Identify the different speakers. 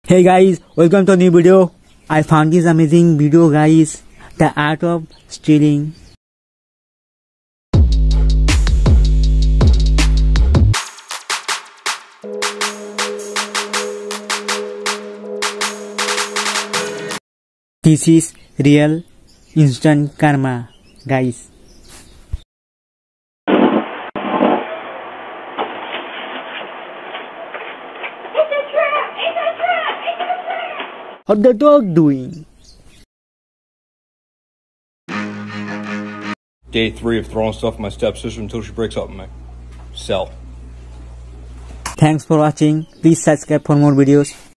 Speaker 1: Hey guys, welcome to a new video. I found this amazing video guys, the art of stealing. This is real instant karma guys. What the dog doing?
Speaker 2: Day 3 of throwing stuff at my stepsister until she breaks up with me. Sell.
Speaker 1: Thanks for watching. Please subscribe for more videos.